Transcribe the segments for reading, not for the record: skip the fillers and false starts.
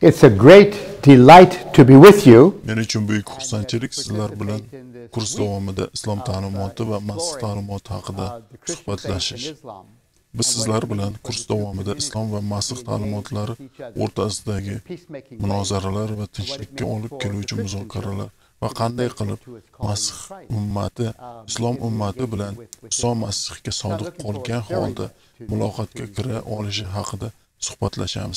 It's a great delight to be with you. Men uchun buyuk xursandchilik sizlar bilan kurs davomida islom ta'limoti va masih ta'limoti haqida suhbatlashish. Biz sizlar bilan kurs davomida islom va masih ta'limotlari o'rtasidagi munozaralar va tinchlikka olib keluvchi muzokaralar va qanday qilib masih ummati, islom ummati bilan Iso Masihga sodiq qolgan holda muloqotga kira olishi haqida suhbatlashamiz.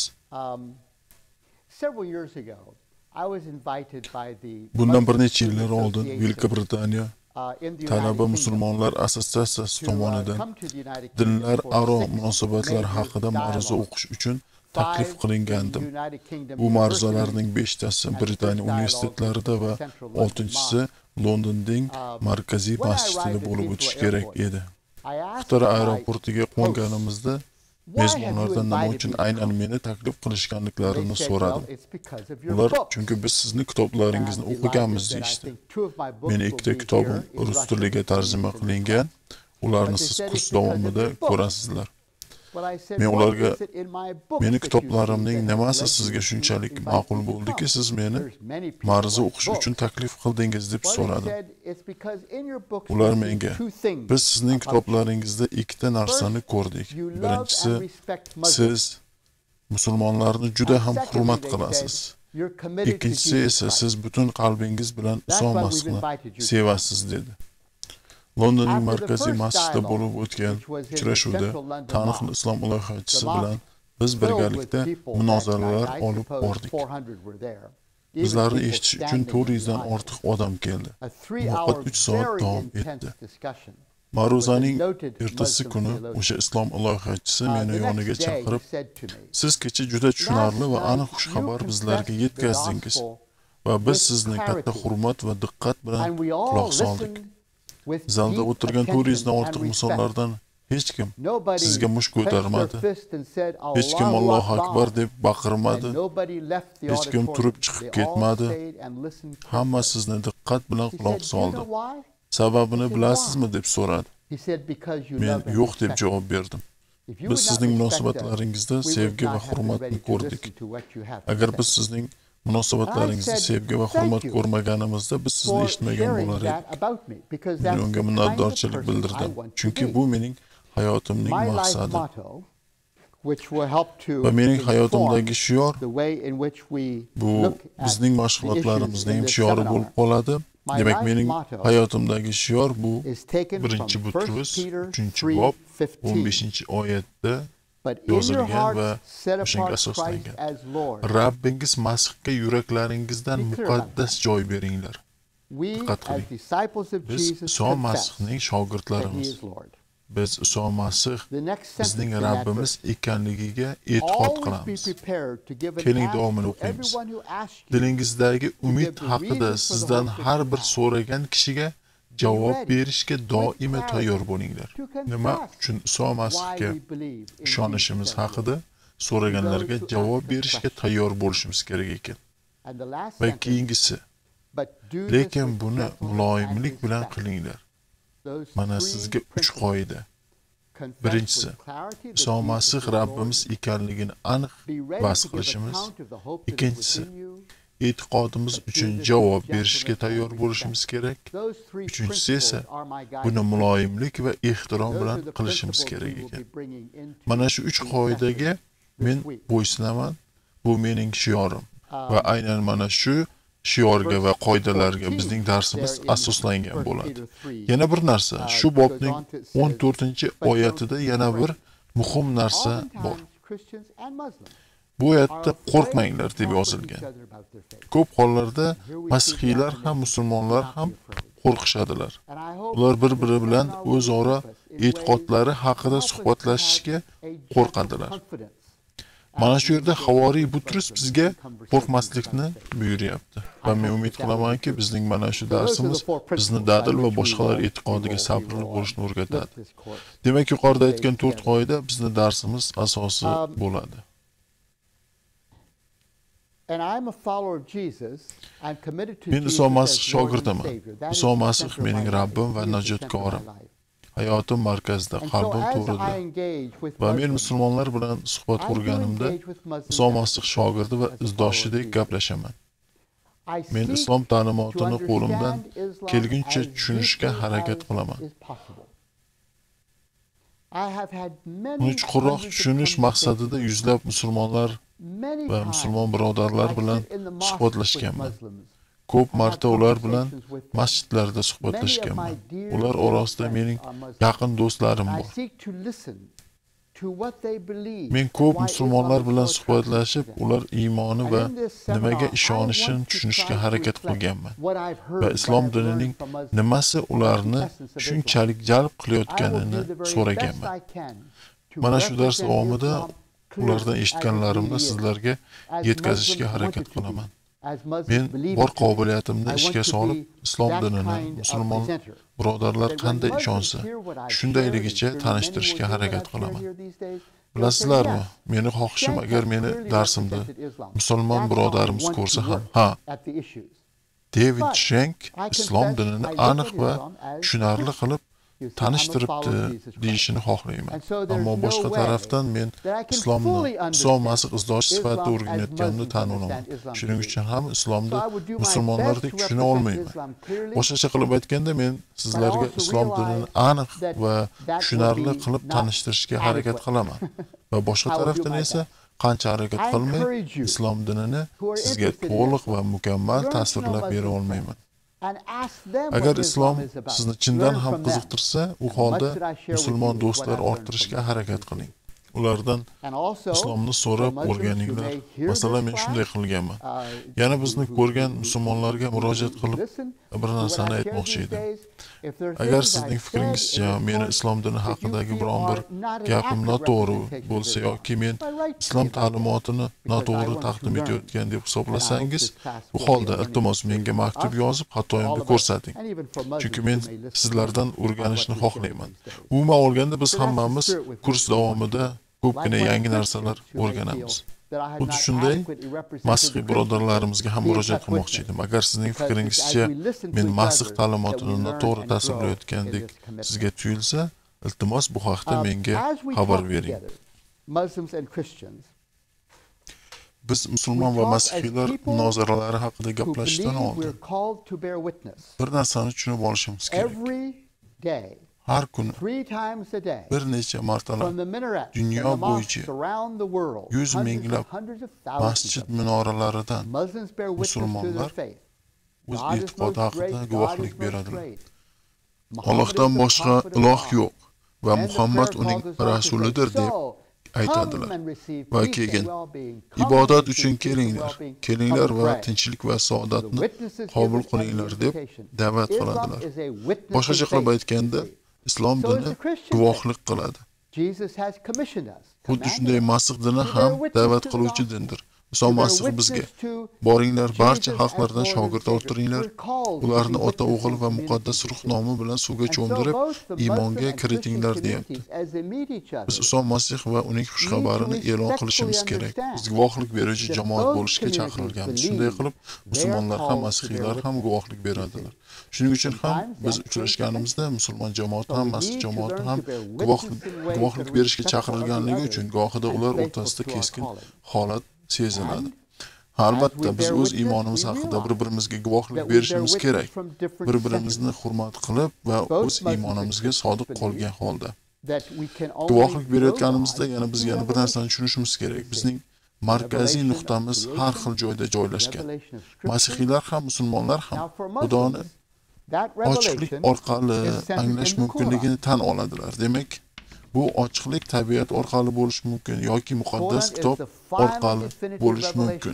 Bundan bir necha yillar oldin Buyuk Britaniya talaba musulmonlar assotsiatsiyasi tomonidan dinlar aro munosabatlar haqida ma'ruza o'qish uchun taklif qilingandim. Bu ma'ruzalarning 5tasi Britaniya universitetlarida va 6-si Londonning markaziy masjidida bo'lib o'tishi kerak edi. Xitoy aeroportiga qo'nganimizda mezbonlardan nima uchun aynan meni taklif qilishganliklarini so'radim. Ular chunki biz sizni kitoblaringizni o'qiganmiz deyishdi. Meni 2ta kitobim rus tiliga tarjima qilingan, ularni siz kurs davomida ko'rasizlar. Men ularga meni kitoblarimning nimasi sizga shunchalik ma'qul bo'ldiki, siz meni ma'ruza o'qish uchun taklif qildingiz deb so'radim. Ular menga, biz sizning kitoblaringizda 2ta narsani ko'rdik. Birinchisi, siz musulmonlarni juda ham hurmat qilasiz. Ikkinchisi esa siz butun qalbingiz bilan Iso Masihni sevasiz dedi. Londonning markaziy masjidida bo'lib o'tgan uchrashuvda taniqli islom ilohiyachisi bilan biz birgalikda munozaralar olib bordik. Bizlarni eshitish uchun 400 dan ortiq odam keldi. Muloqot 3 soat davom etdi. Ma'ruzaning ertasi kuni o'sha islom ilohiyachisi meni yoniga chaqirib, siz kecha juda tushunarli va aniq xushxabar bizlarga yetkazdingiz va biz sizni katta hurmat va diqqat bilan quloq soldik. Zalda o'tirgan 400 dan ortiq musulmonlardan hech kim sizga mush ko'tarmadi. Hech kim Allohu akbar deb baqirmadi. Hech kim turib chiqib ketmadi. Hamma sizni diqqat bilan quloq soldi. Sababini bilasizmi deb so'radi. Men yo'q deb javob berdim. Biz sizning munosabatlaringizda sevgi va hurmatni ko'rdik. Agar biz sizning munosabatlaringizni sevgi va hurmat ko'rmaganimizda biz sizni eshitmagan bo'lar edik. Men unga minnatdorchilik bildirdim. Chunki bu mening hayotimning maqsadi. Va mening hayotimdagi shior bu bizning mashg'ulotlarimizning shiori bo'lib qoladi. Demak, mening hayotimdagi shior bu 1-Butrus 3-bob 15-oyatda yozilgan va o'shanga asoslangan. Rabbingiz Masihga yuraklaringizdan muqaddas joy beringlar. Diqqat qiling. Biz Iso Masihning shogirdlarimiz. Biz Iso Masih bizning Rabbimiz ekanligiga e'tiqod qilamiz. Keling davomini o'qiymiz. Dilingizdagi umid haqida sizdan har bir so'ragan kishiga javob berishga doimo tayyor bo'linglar. Nima uchun Iso Masihga ishonishimiz haqida so'raganlarga javob berishga tayyor bo'lishimiz kerak ekan. Va keyingisi, lekin buni muloyimlik bilan qilinglar. Mana sizga 3 qoida. Birinchisi, Iso Masih Rabbimiz ekanligini aniq bas qilishimiz. Ikkinchisi, e'tiqodimiz uchun javob berishga tayyor bo'lishimiz kerak. Uchinchisi esa buni muloyimlik va ehtirom bilan qilishimiz kerak ekan. Mana shu 3 qoidaga men bo'ysunaman. Bu mening shiorim va aynan mana shu shiorga va qoidalarga bizning darsimiz asoslangan bo'ladi. Yana bir narsa, shu bobning 14-oyatida yana bir muhim narsa bor. Bu oyatda qo'rqmanglar deb yozilgan. Ko'p hollarda masihiylar ham musulmonlar ham qo'rqishadilar. Ular bir-biri bilan o'zaro e'tiqodlari haqida suhbatlashishga qo'rqadilar. Mana shu yerda Havoriy Butrus bizga qo'rqmaslikni buyuryapti. Va men umid qilamanki, bizning mana shu darsimiz bizni dadil va boshqalar e'tiqodiga sabrli bo'lishni o'rgatadi. Demak, yuqorida aytgan 4 qoida bizning darsimiz asosi bo'ladi. Men Iso Masih shogirdiman. Iso Masih mening Rabbim va najotkorim. hayotim markazida, qalbim to'rida. Va men musulmonlar bilan suhbat qurganimda Iso Masih shogirdi va izdoshdek gaplashaman. Men islom ta'limotini qo'limdan kelguncha tushunishga harakat qilaman. Uni chuqurroq tushunish maqsadida yuzlab musulmonlar va musulmon birodarlar bilan suhbatlashganman. Ko'p marta ular bilan masjidlarda suhbatlashganman. Ular orasida mening yaqin do'stlarim bor. Men ko'p musulmonlar bilan suhbatlashib, ular iymoni va nimaga ishonishini tushunishga harakat qilganman. Va islom dinining nimasi ularni shunchalik jalb qilayotganini so'raganman. Mana shu dars davomida ulardan eshitganlarimni sizlarga yetkazishga harakat qilaman. Men bor qobiliyatimni ishga solib, islom dinini musulmon birodarlar qanday ishonsa, shundayligicha tanishtirishga harakat qilaman. Bilasizlarmi, meni xohishim agar meni darsimda musulmon birodarimiz ko'rsa ham, ha, David Shank islom dinini aniq va tushunarli qilib tanishtiribdi deyishini xohlayman. Ammo boshqa tarafdan men islomni Iso Masih izdoshi sifatida o'rganayotganimni tan olaman. Shuning uchun ham islomda musulmonlardek tushuna olmayman. Boshqacha qilib aytganda, men sizlarga islom dinini aniq va tushunarli qilib tanishtirishga harakat qilaman. Va boshqa tarafdan esa qancha harakat qilmay, islom dinini sizga to'liq va mukammal tasvirlab bera olmayman. Agar islom sizni chindan ham qiziqtirsa, u holda musulmon do'stlar orttirishga harakat qiling. Ulardan islomni so'rab o'rganinglar. Masalan, men shunday qilganman. Yana bizni ko'rgan musulmonlarga murojaat qilib bir narsani aytmoqchi edim. Agar sizning fikringizcha meni islom dini haqidagi biron bir gapim noto'g'ri bo'lsa yoki men islom ta'limotini noto'g'ri taqdim etayotgan deb hisoblasangiz, bu holda iltimos menga maktub yozib, xatoyimni ko'rsating. Chunki men sizlardan o'rganishni xohlayman. Umuman olganda biz hammamiz kurs davomida ko'pgina yangi narsalar o'rganamiz. Xuddi shunday Masih birodarlarimizga ham murojaat qilmoqchi edim. Agar sizning fikringizcha men Masih ta'limotini noto'g'ri tasvirlayotgandek sizga tuyulsa, iltimos bu haqda menga xabar bering. Biz musulmon va masihiylar munozaralari haqida gaplashishdan oldin bir narsani tushunib olishimiz kerak. Har kuni bir necha martalab dunyo bo'yicha 100 minglab masjid minoralaridan musulmonlar o'z e'tiqodi haqida guvohlik beradilar. Allohdan boshqa iloh yo'q va Muhammad uning rasulidir deb aytadilar. Va keyin ibodat uchun kelinglar va tinchlik va saodatni qabul qilinglar deb da'vat qiladilar. Boshqacha qilib aytganda, islom dini guvohlik qiladi. Xuddi shunday Masih dini ham da'vat qiluvchi dindir. Iso Masih bizga boringlar, barcha xalqlardan shogird orttiringlar, ularni ota, o'g'il va muqaddas ruh nomi bilan suvga cho'mdirib, iymonga kiritinglar deyapti. Biz Iso Masih va uning xushxabarini e'lon qilishimiz kerak. Biz guvohlik beruvchi jamoat bo'lishga chaqirilganmiz. Shunday qilib, musulmonlar ham, masihiylar ham guvohlik beradilar. Shuning uchun ham biz uchrashganimizda musulmon jamoati ham, masih jamoati ham guvohlik berishga chaqirilganligi uchun gohida ular o'rtasida keskin holat seziladi. Albatta, biz o'z iymonimiz haqida bir-birimizga guvohlik berishimiz kerak. Bir-birimizni hurmat qilib va o'z iymonimizga sodiq qolgan holda. Guvohlik berayotganimizda biz yana bir narsani tushunishimiz kerak. Bizning markaziy nuqtamiz har xil joyda joylashgan. Masihiylar ham, musulmonlar ham Xudoni ochiqlik orqali anglash mumkinligini tan oladilar. Demak, bu ochiqlik tabiat orqali bo'lishi mumkin yoki muqaddas kitob orqali bo'lishi mumkin.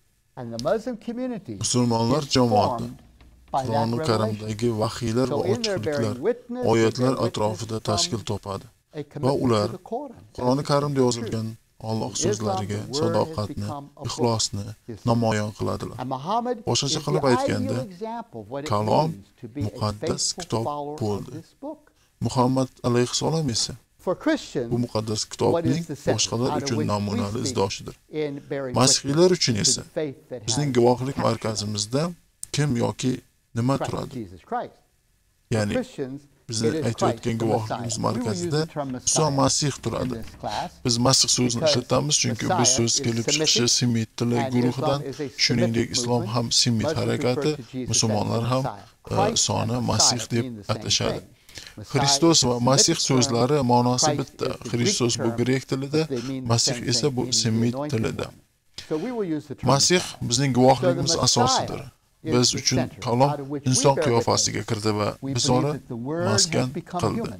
Musulmonlar jamoati Qur'oni Karimdagi vahiylar va ochiqliklar, oyatlar atrofida tashkil topadi va ular Qur'oni Karimda yozilgan Alloh so'zlariga sadoqatni, ixlosni namoyon qiladilar. Boshqacha qilib aytganda, kalom muqaddas kitob bo'ldi. Muhammad alayhissalom esa bu muqaddas kitobning boshqalar uchun namunali izdoshidir. Masihiylar uchun esa bizning guvohlik markazimizda kim yoki nima turadi? Ya'ni bizni aytayotgan guvohligimiz markazida Iso Masih turadi. Biz Masih so'zini ishlatamiz chunki bu so'z kelib chiqishi Semit tili guruhidan, shuningdek islom ham Semit harakati, musulmonlar ham Isoni Masih deb atashadi. Xristos va Masih so'zlari ma'nosi bitta. Xristos bu grek tilida, Masih esa bu Semit tilida. Masih bizning guvohligimiz asosidir. Biz uchun kalom inson qiyofasiga kirdi va bizora maskan qildi.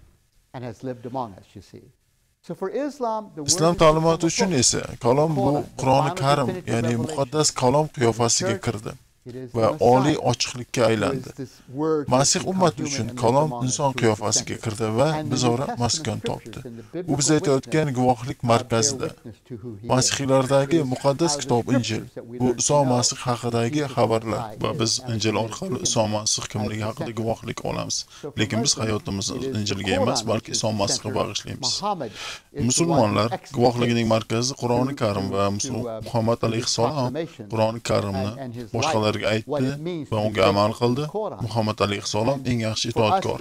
Islom ta'limoti uchun esa kalom bu Qur'oni Karim, ya'ni muqaddas kalom qiyofasiga kirdi va oliy ochiqlikka aylandi. Masih ummati uchun kalom inson qiyofasiga kirdi va bizora maskan topdi. U biz aytayotgan guvohlik markazida. Masihiylardagi muqaddas kitob Injil, bu Iso Masih haqidagi xabarlar va biz Injil orqali Iso Masih kimligi haqida guvohlik olamiz. Lekin biz hayotimizni Injilga emas, balki Iso Masihga bag'ishlaymiz. Musulmonlar guvohligining markazi Qur'oni Karim va Muhammad alayhissalom Qur'oni Karimni boshqalarga aytdi va unga amal qildi. Muhammad alayhissalom eng yaxshi itoatkor.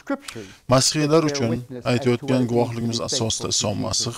Masihiylar uchun aytayotgan guvohligimiz asosida Iso Masih,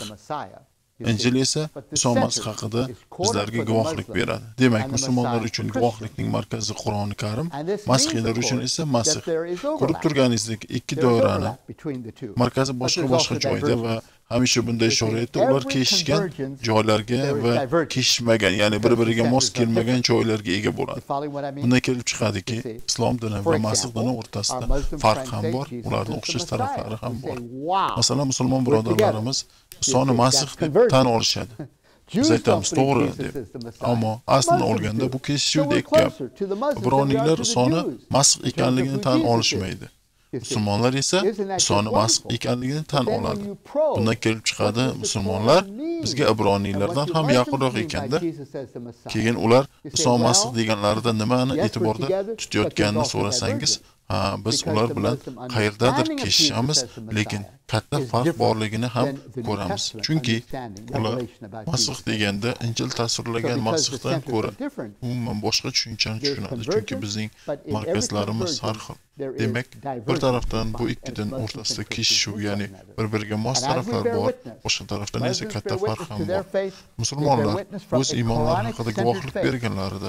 Injil esa Iso Masih haqida bizlarga guvohlik beradi. Demak, musulmonlar uchun guvohlikning markazi Qur'oni Karim, Masihiylar uchun esa Masih. Ko'rib turganingizdek, ikki doirani markazi boshqa joyda va hamisha bunday ishora ular kesishgan joylarga va kesishmagan, ya'ni bir-biriga mos kelmagan joylarga ega bo'ladi. Bundan kelib chiqadiki, islom dini va Masih dini o'rtasida farq ham bor, ularning o'xshash taraflari ham bor. Masalan, musulmon birodarlarimiz Isoni Masih deb tan olishadi. Biz aytamiz to'g'ri deb. Ammo aslini olganda bu kesishuvdek gap. Ibroniylar Isoni Masih ekanligini tan olishmaydi. Musulmonlar esa Isoni Masih ekanligini tan oladi. Bundan kelib chiqadi, musulmonlar bizga ibroniylardan ham yaqinroq ekanda. Keyin ular Iso Masih deganlarida nimani e'tiborda tutayotganini so'rasangiz, biz ular bilan qayerdadir keshishamiz, lekin katta farq borligini ham ko'ramiz. Chunki ular Masih deganda Injil tasvirlagan Masihdan ko'ra umuman boshqa tushunchani tushunadi. Chunki bizning markazlarimiz har xil. Demak, bir tarafdan bu ikki din o'rtasida keshishuv, ya'ni bir-biriga mos taraflar bor, boshqa tarafdan esa katta farq ham bor. Musulmonlar o'z iymonlari haqida guvohlik berganlarida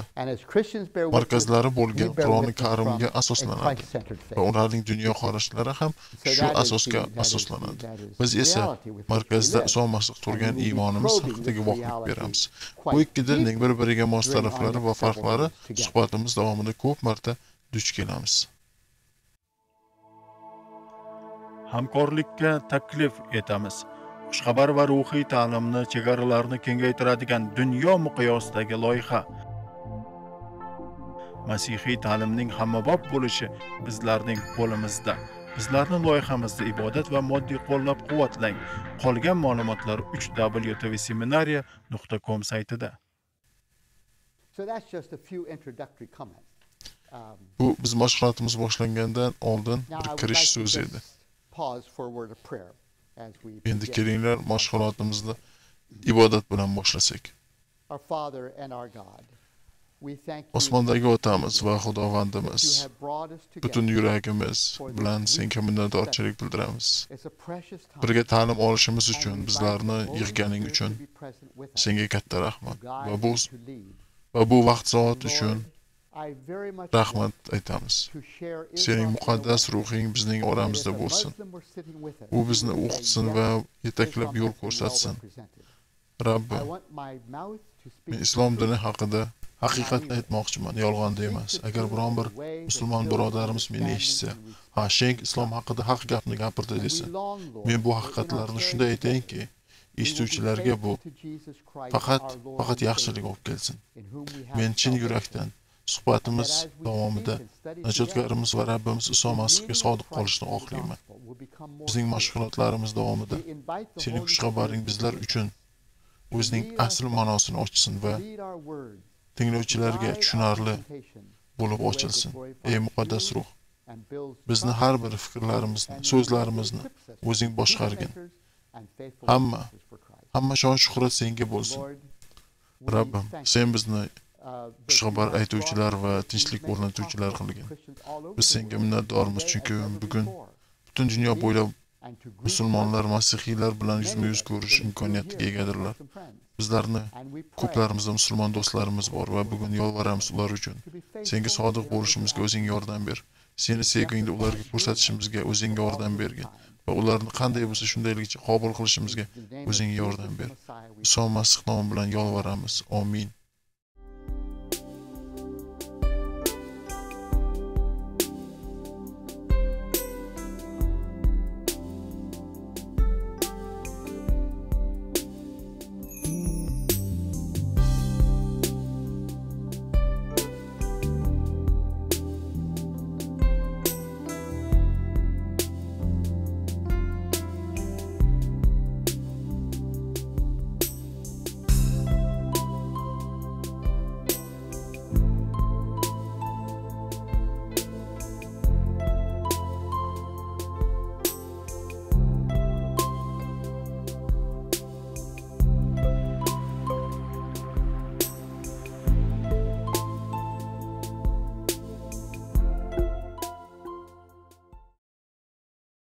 markazlari bo'lgan Qur'oni Karimga asoslanadi va ularning dunyo qarashlari ham shu asosga asoslanadi. Biz esa markazda Iso Masih turgan iymonimiz haqida guvohlik beramiz. Bu ikki dinning bir-biriga mos taraflari va farqlari suhbatimiz davomida ko'p marta duch kelamiz. Hamkorlikka taklif etamiz. Xushxabar va ruhiy ta'limni chegaralarini kengaytiradigan dunyo miqyosidagi loyiha. Masihiy ta'limning hammabop bo'lishi bizlarning qo'limizda. Bizlarning loyihamizda ibodat va moddiy qo'llab-quvvatlang. Qolgan ma'lumotlar www.tvseminariya.com saytida. Bu biz mashg'ulotimiz boshlangandan oldin bir kirish so'zi edi. Endi kelinglar mashg'ulotimizni ibodat bilan boshlasak. Osmondagi Otamiz va Xudovandimiz, butun yuragimiz bilan senga minnatdorchilik bildiramiz. Birga ta'lim olishimiz uchun, bizlarni yig'ganing uchun senga katta rahmat va bu vaqt soat uchun rahmat aytamiz. Sening muqaddas ruhing bizning oramizda bo'lsin. U bizni o'qitsin va yetaklab yo'l ko'rsatsin. Rabbim, men islom dini haqida haqiqatni aytmoqchiman, yolg'on emas. Agar biron bir musulmon birodarimiz meni eshitsa, Sheyk islom haqida haq gapni gapirdi desa, men bu haqiqatlarni shunday aytayinki, eshituvchilarga bu faqat yaxshilik olib kelsin. Men chin yurakdan suhbatimiz davomida najotkorimiz va Rabbimiz Iso Masihga sodiq qolishni xohlayman. Bizning mashg'ulotlarimiz davomida sening xushxabaring bizlar uchun o'zining asl ma'nosini ochsin va tinglovchilarga tushunarli bo'lib ochilsin. Ey muqaddas ruh, bizni har bir fikrlarimizni, so'zlarimizni o'zing boshqargin. Hamma shon shuhrat senga bo'lsin. Rabbim, sen bizni xushxabar aytuvchilar va tinchlik o'rnatuvchilar qilgan. Biz senga minnatdormiz, chunki bugun butun dunyo bo'ylab musulmonlar masihiylar bilan yuzma-yuz ko'rish imkoniyatiga egadirlar. Bizlarni ko'plarimizda musulmon do'stlarimiz bor va bugun yolvoramiz ular uchun. Senga sodiq bo'lishimizga o'zing yordam ber. Seni sevgingni ularga ko'rsatishimizga o'zing yordam bergin va ularni qanday bo'lsa shundayligicha qabul qilishimizga o'zing yordam ber. Iso Masih nomi bilan yolvoramiz. Amin.